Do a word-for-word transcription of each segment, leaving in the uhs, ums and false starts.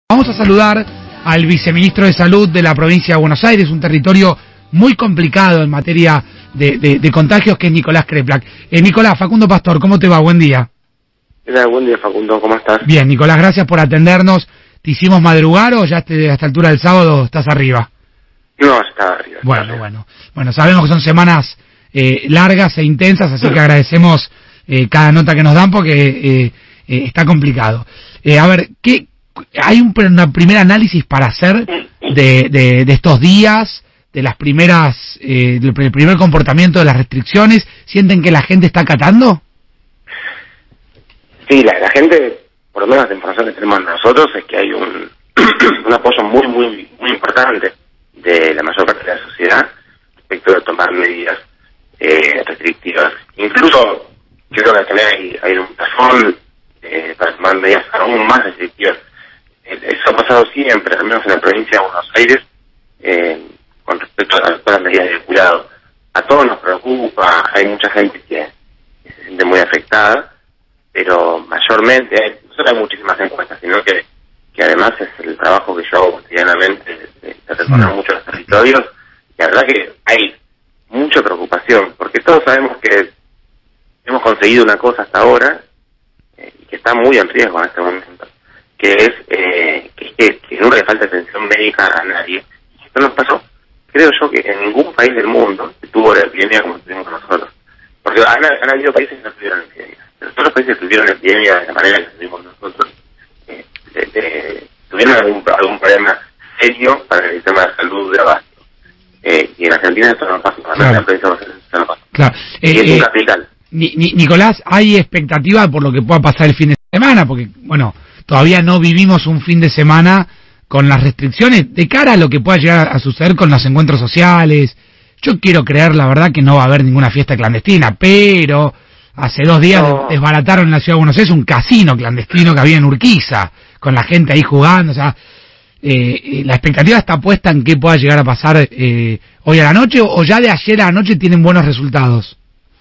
Vamos a saludar al viceministro de Salud de la provincia de Buenos Aires, un territorio muy complicado en materia de, de, de contagios, que es Nicolás Kreplak. Eh, Nicolás, Facundo Pastor, ¿cómo te va? Buen día. Hola, buen día, Facundo, ¿cómo estás? Bien, Nicolás, gracias por atendernos. ¿Te hicimos madrugar o ya te, a esta altura del sábado estás arriba? No, está arriba. Está bueno, arriba. bueno. Bueno, sabemos que son semanas eh, largas e intensas, así que agradecemos eh, cada nota que nos dan porque eh, eh, está complicado. Eh, a ver, ¿qué hay un una primer análisis para hacer de, de, de estos días, de las primeras, eh, del primer comportamiento de las restricciones? ¿Sienten que la gente está acatando? Sí, la, la gente, por lo menos la información que tenemos nosotros, es que hay un, un apoyo muy, muy, muy importante de la mayor parte de la sociedad respecto de tomar medidas eh, restrictivas. Incluso, creo que también hay, hay un razón eh, para tomar medidas aún más restrictivas. Eso ha pasado siempre, al menos en la provincia de Buenos Aires, eh, con respecto a todas las medidas de cuidado. A todos nos preocupa, hay mucha gente que, que se siente muy afectada, pero mayormente, hay, no solo hay muchísimas encuestas, sino que, que además es el trabajo que yo hago cotidianamente, de, de recorrer mm. muchos territorios, y la verdad que hay mucha preocupación, porque todos sabemos que hemos conseguido una cosa hasta ahora, eh, y que está muy en riesgo en este momento, que es eh, que, que, que nunca le falta atención médica a nadie. Esto nos pasó, creo yo, que en ningún país del mundo que tuvo la epidemia como tuvimos nosotros. Porque han, han habido países que no tuvieron epidemia, pero todos los países que tuvieron epidemia de la manera que tuvimos nosotros, eh, de, de, tuvieron algún, algún problema serio para el sistema de salud de abasto. Eh, y en Argentina esto no pasó, claro. En la provincia de Buenos Aires esto no pasó. Claro. Eh, y es un eh, capital. Ni, ni, Nicolás, ¿hay expectativa por lo que pueda pasar el fin de semana? Porque, bueno, todavía no vivimos un fin de semana con las restricciones de cara a lo que pueda llegar a suceder con los encuentros sociales. Yo quiero creer, la verdad, que no va a haber ninguna fiesta clandestina, pero hace dos días no. desbarataron en la ciudad de Buenos Aires un casino clandestino que había en Urquiza, con la gente ahí jugando. O sea, eh, la expectativa está puesta en qué pueda llegar a pasar eh, hoy a la noche, o ya de ayer a la noche tienen buenos resultados.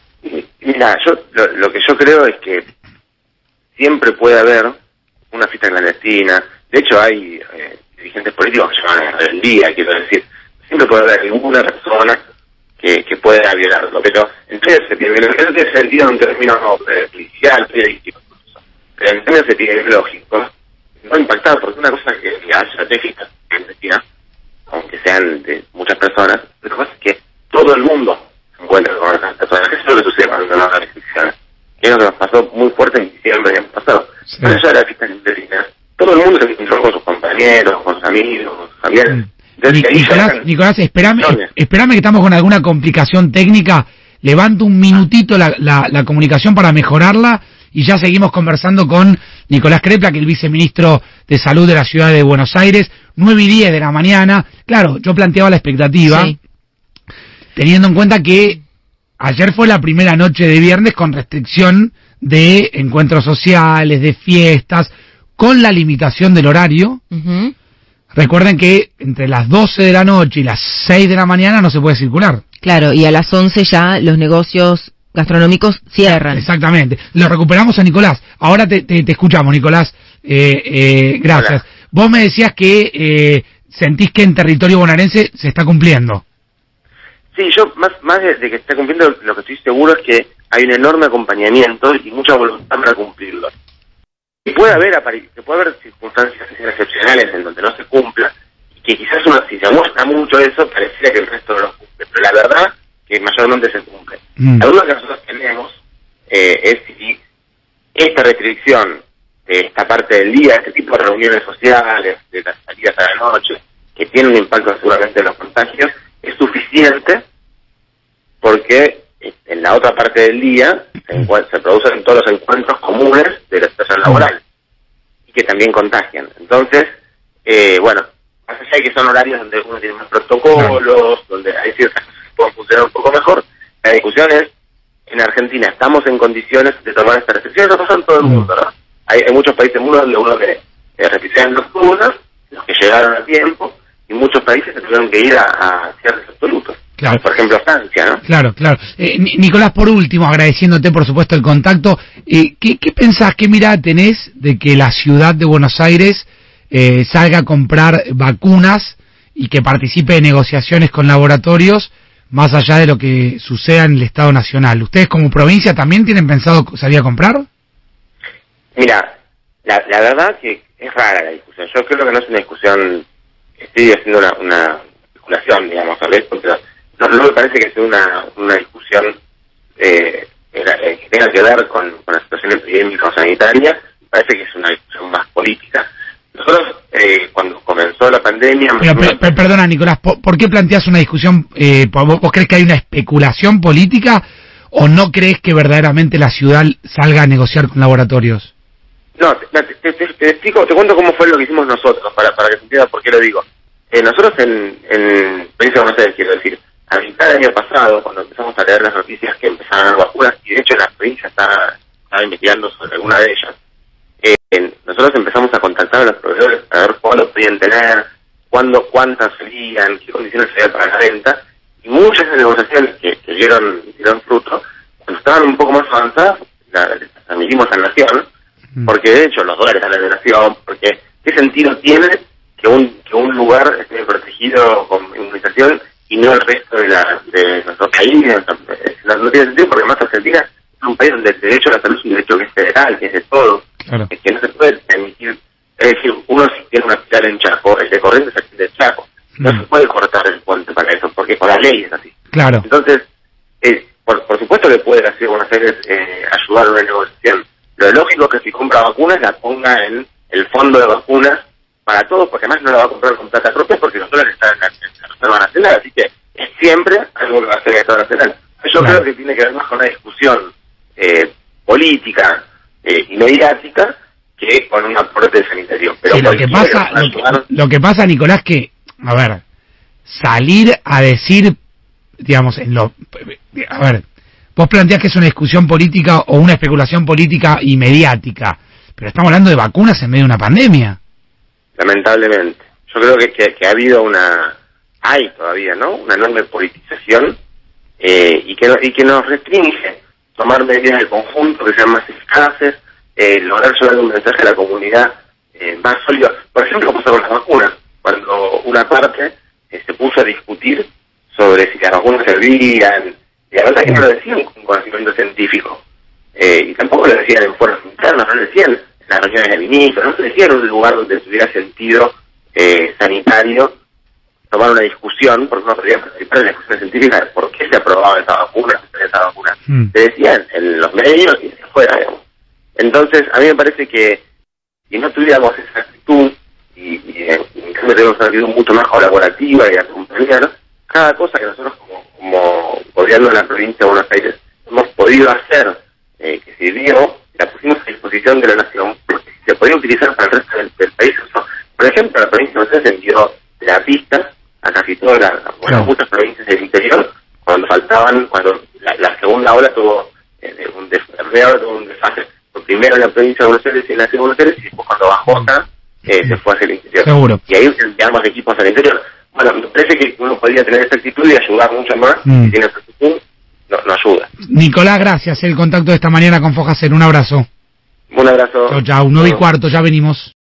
Mira, yo lo, lo que yo creo es que siempre puede haber una fiesta clandestina. De hecho, hay eh, dirigentes políticos que llaman a la rebeldía, quiero decir. Siempre puede haber alguna persona que, que pueda violarlo, pero entonces se tiene, no tiene sentido en términos no, policial, periodístico, pero en términos epidemiológicos, no impactado, porque una cosa que es estratégica, clandestina, aunque sean de muchas personas, pero lo que pasa es que todo el mundo se encuentra con esas personas. Eso es lo que sucede cuando no hay restricciones. Es lo que nos pasó muy fuerte en diciembre del año pasado. Sí. Pero eso de la fiesta clandestina, todo el mundo se encontró con sus compañeros, con sus amigos, con sus familiares. Mm. Entonces, Nicolás, sacan... Nicolás, espérame, espérame que estamos con alguna complicación técnica. Levanto un minutito la, la, la comunicación para mejorarla y ya seguimos conversando con Nicolás Kreplak, el viceministro de Salud de la ciudad de Buenos Aires. nueve y diez de la mañana. Claro, yo planteaba la expectativa, sí. teniendo en cuenta que ayer fue la primera noche de viernes con restricción de encuentros sociales, de fiestas, con la limitación del horario. Uh-huh. Recuerden que entre las doce de la noche y las seis de la mañana no se puede circular. Claro, y a las once ya los negocios gastronómicos cierran. Exactamente. Lo recuperamos a Nicolás. Ahora te, te, te escuchamos, Nicolás. Eh, eh, gracias. Hola. Vos me decías que eh, sentís que en territorio bonaerense se está cumpliendo. Sí, yo más, más de, de que se está cumpliendo, lo que estoy seguro es que hay un enorme acompañamiento y mucha voluntad para cumplirlo. Que puede haber que puede haber circunstancias excepcionales en donde no se cumpla, y que quizás uno, si se muestra mucho eso, pareciera que el resto no lo cumple, pero la verdad que mayormente se cumple. Mm. La duda que nosotros tenemos eh, es si esta restricción de esta parte del día, este tipo de reuniones sociales, de las salidas a la noche, que tiene un impacto seguramente en los contagios, es suficiente, porque en la otra parte del día se, se producen todos los encuentros comunes de la situación laboral y que también contagian. Entonces, eh, bueno, más allá de que son horarios donde uno tiene más protocolos, donde hay ciertas cosas que pueden funcionar un poco mejor, la discusión es, en Argentina estamos en condiciones de tomar estas restricciones. Eso pasa en todo el mundo, ¿no? Hay, hay muchos países del mundo donde uno que eh, restricciones nocturnas, los que llegaron a tiempo, y muchos países que tuvieron que ir a, a cierres absolutos. Claro. Por ejemplo, Francia, ¿no? Claro, claro. Eh, Nicolás, por último, agradeciéndote, por supuesto, el contacto, eh, ¿qué, ¿qué pensás, qué mirada tenés de que la ciudad de Buenos Aires eh, salga a comprar vacunas y que participe de negociaciones con laboratorios más allá de lo que suceda en el Estado Nacional. ¿Ustedes como provincia también tienen pensado salir a comprar? Mira, la, la verdad que es rara la discusión. Yo creo que no es una discusión, estoy haciendo una, una especulación, digamos, tal vez, porque no, no me parece que sea una, una discusión eh, que tenga que ver con, con la situación epidémica o sanitaria. Me parece que es una discusión más política. Nosotros, eh, cuando comenzó la pandemia... Pero, per, per, perdona, Nicolás, ¿por, ¿por qué planteas una discusión? Eh, ¿vos, ¿Vos crees que hay una especulación política o no crees que verdaderamente la ciudad salga a negociar con laboratorios? No, te, te, te, te explico, te cuento cómo fue lo que hicimos nosotros, para, para que se entienda por qué lo digo. Eh, nosotros en, en Provincia de Buenos Aires, quiero decir, a mitad del año pasado, cuando empezamos a leer las noticias que empezaron a dar vacunas, y de hecho la provincia estaba, estaba investigando sobre alguna de ellas, eh, nosotros empezamos a contactar a los proveedores a ver cuándo podían tener, cuándo, cuántas serían, qué condiciones serían para la venta, y muchas de las negociaciones que, que dieron, dieron fruto, cuando estaban un poco más avanzadas, las transmitimos a la Nación, porque de hecho los dólares a la Nación, porque qué sentido tiene que un, que un lugar esté protegido con inmunización y no el resto de, la, de nuestro país. No, no tiene sentido porque más Argentina es un país donde el derecho a la salud es un derecho que es federal, que es de todos, claro. Es que no se puede permitir, es decir, uno si tiene una hospital en Chaco, el de Corrientes es el de Chaco, no mm. se puede cortar el puente para eso, porque por la ley es así. Claro. Entonces, eh, por, por supuesto que puede hacer Buenos Aires eh, ayudar a una negociación. Lo lógico es que si compra vacunas la ponga en el fondo de vacunas para todos, porque además no la va a comprar con plata propia porque los dólares están en la, en la Reserva Nacional, así que es siempre algo que va a hacer el Estado Nacional. Yo claro. creo que tiene que ver más con una discusión eh, política eh, y mediática que con un aporte sanitario. Pero sí, lo que pasa, lo que, lo que pasa, Nicolás, que, a ver, salir a decir, digamos, en lo, a ver, vos planteás que es una discusión política o una especulación política y mediática, pero estamos hablando de vacunas en medio de una pandemia. Lamentablemente. Yo creo que, que, que ha habido una, hay todavía, ¿no?, una enorme politización eh, y, que, y que nos restringe tomar medidas de conjunto que sean más eficaces, eh, lograr llevar un mensaje a la comunidad eh, más sólido. Por ejemplo, pasó con las vacunas, cuando una parte eh, se puso a discutir sobre si las vacunas servían. Y la verdad es que no lo decían con conocimiento científico. Eh, y tampoco lo decían en foros internos, no lo decían en las reuniones de ministros, no se decía en un lugar donde tuviera sentido eh, sanitario tomar una discusión, porque no podía participar en la discusión científica de por qué se aprobaba esa vacuna, esa vacuna. Mm. Se decían en los medios y se fuera, digamos. Entonces, a mí me parece que si no tuviéramos esa actitud, y, y en cambio tenemos una actitud mucho más colaborativa y acompañar, cada cosa que nosotros como, como gobierno de la provincia de Buenos Aires hemos podido hacer, eh, que sirvió, la pusimos a disposición de la nación, porque se podía utilizar para el resto del, del país. Eso, por ejemplo, la provincia de Buenos Aires envió terapistas a casi todas las, bueno, no. muchas provincias del interior, cuando faltaban, cuando la, la segunda ola tuvo, eh, un des, la primera ola tuvo un desfase, primero en la provincia de Buenos Aires y en la ciudad de Buenos Aires, y después cuando bajó acá, eh, se fue hacia el interior. Seguro. Y ahí enviamos equipos al interior. Bueno, me parece que uno podría tener esa actitud y ayudar mucho más, mm. si tiene esa actitud, no, no ayuda. Nicolás, gracias, el contacto de esta mañana con Fojacer, un abrazo. Un abrazo. Chau, chau, nueve y cuarto, ya venimos.